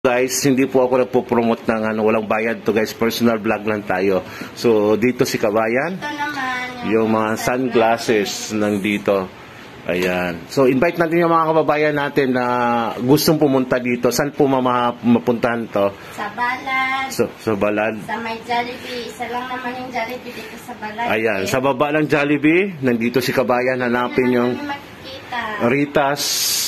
Guys, hindi po ako nagpo-promote ng walang bayad to guys, personal vlog lang tayo. So dito si Kabayan, Ito naman yung mga sunglasses nandito. Ayan. So invite natin yung mga kababayan natin na gustong pumunta dito. Saan po mapuntahan to? sa Balad, Sa Balad. sa may Jollibee. Isa lang naman yung Jollibee dito sa Balad. Ayan, sa baba ng Jollibee, nandito si Kabayan, hanapin yung makikita. Ritas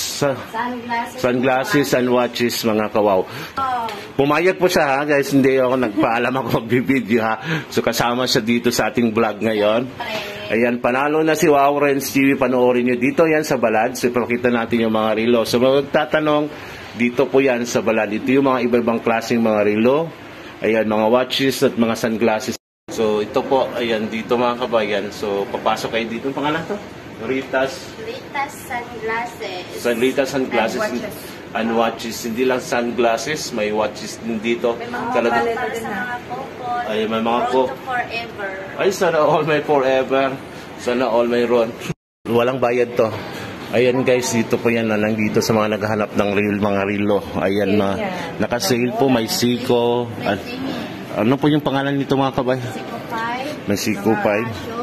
sunglasses and watches, mga kawaw. Pumayag po siya ha guys, hindi ako nagpaalam ako magbibideo ha. So kasama siya dito sa ating vlog ngayon. Ayan, panalo na si Wowrens TV, panoorin nyo dito yan sa Balad. So ipakita natin yung mga relo. So magtatanong, dito po yan sa Balad. Ito yung mga iba-ibang klaseng mga relo. Ayan, mga watches at mga sunglasses. So ito po, ayan dito mga kabayan. So papasok kayo dito. Ang pangalan to? Ritas sunglasses. Ritas sunglasses and watches. Hindi lang sunglasses, may watches din dito. May mga para sa mga couple. Ay, may mga Road to forever. Ay, sana all may forever. Sana all may ron. Walang bayad to. Ayan guys, dito po yan na lang dito sa mga naghahanap ng mga relo. Ayan na. Naka-sale po, may Seiko. Ano po yung pangalan nito mga kabay? Seiko 5. May Seiko 5.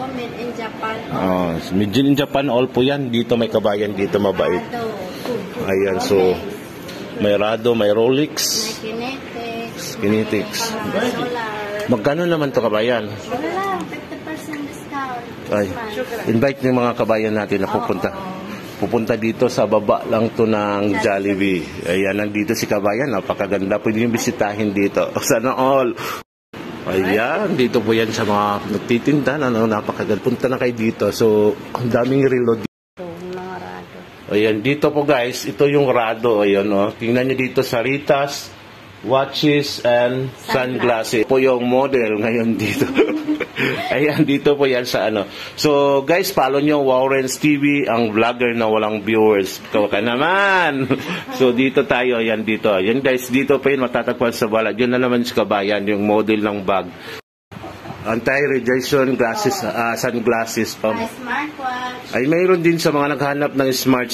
Made in Japan, all po yan. Dito may Kabayan, dito mabait. Ayan, so may Rado, may Rolex, May Kinetics. Magkano naman to Kabayan? Wala lang, 50% discount. Ay, invite yung mga kabayan natin na pupunta dito sa baba lang to ng Jollibee. Ayan, nandito si Kabayan, napakaganda. Pwede yung bisitahin dito. Sana all. Ayan, dito po yan sa mga nagtitinda. Napakaganda. Punta na kayo dito. So, ang daming relo dito. Mga Rado. Ayan, dito po guys, ito yung Rado. Ayan, tingnan nyo dito sa Ritas, watches and sunglasses. Po yung model ngayon dito. Ayan, dito po yan sa ano. So, guys, follow nyo Wowrens TV, ang vlogger na walang viewers. Ikaw ka naman. So, dito tayo. Ayan, dito. Ayan, guys, dito pa yun matatagpuan sa Balad. Yun na naman si Kabayan, yung model ng bag. Anti-radiation glasses, sunglasses. May smartwatch. Ay, mayroon din sa mga naghanap ng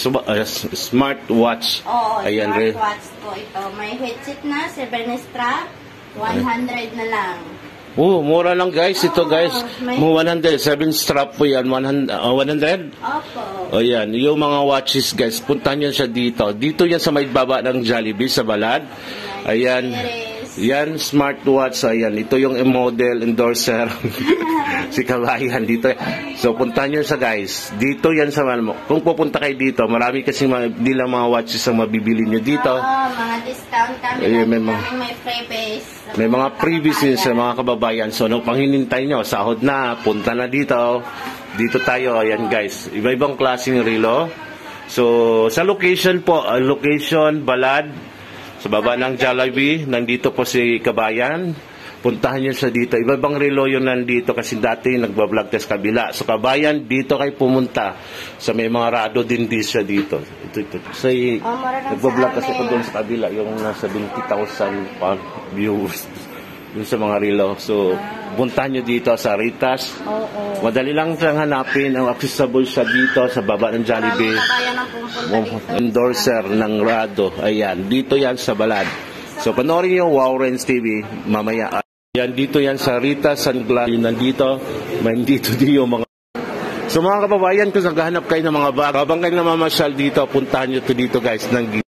smartwatch. Oo, ayan, smartwatch po ito. May headset na, 7 strap, 100 na lang. Oh, mura lang guys. Ito guys, mo 100, 7 strap po yan, 100? Opo. O yan, yung mga watches guys, puntahan nyo siya dito. Dito yan sa may baba ng Jollibee sa Balad. Ayan. Yan, smartwatch. Ayan, ito yung model endorser. Si Kabayan dito. So, puntahan nyo siya guys. Dito yan sa Malmo. Kung pupunta kayo dito, marami kasi di lang mga watches ang mabibili nyo dito. Mga discount kami. May freebies. May mga freebies din sa mga kababayan. So, nung panghinintay nyo, sahod na, punta na dito. Dito tayo. Ayan guys. Iba-ibang klaseng relo. So, sa location po, location, Balad. Sa baba ng Jollibee, nandito po si Kabayan. Puntahan nyo siya dito. Iba-ibang relo yun nandito kasi dati nagbablog sa kabila. So Kabayan, dito kayo pumunta. So may mga Rado din siya dito. Ito. So nagbablog kasi ko doon sa kabila. Yung nasa 20,000 viewers. Yung sa mga relo. So puntahan nyo dito sa Ritas. Madali lang siyang hanapin. Ang accessible siya dito sa baba ng Jollibee. Endorser ng Rado. Ayan, dito yan sa Balad. So panoorin nyo Wowrens TV mamaya. Yan, dito yan sa Ritas Sunglasses. Nandito, dito yung mga. So mga kababayan, kung naghahanap kayo ng mga bag, habang kayo namamasyal dito, puntahan nyo to dito guys.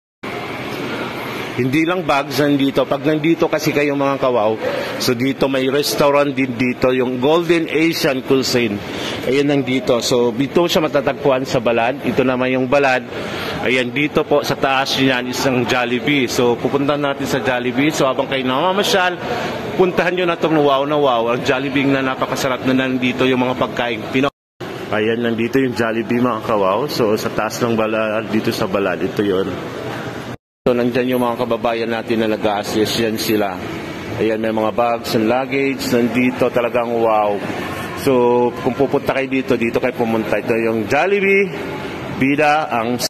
Hindi lang bags nandito. Pag nandito kasi kayo mga kawaw, so dito may restaurant din dito, yung Golden Asian Cuisine. Ayan nandito. So dito siya matatagpuan sa Balad. Ito naman yung Balad. Ayan dito po sa taas niyan isang Jollibee. So pupunta natin sa Jollibee. So habang kayo namamasyal, puntahan nyo na itong wow na wow. Ang Jollibee na napakasarap na nandito yung mga pagkain. Ayan nandito yung Jollibee mga kawaw. So sa taas ng Balad, dito sa Balad, ito yun. So, nandyan yung mga kababayan natin na nag-a-assist. Yan sila. Ayan, may mga bags and luggage. Nandito talagang wow. So, kung pupunta kayo dito kayo pumunta. Ito yung Jollibee. Bida ang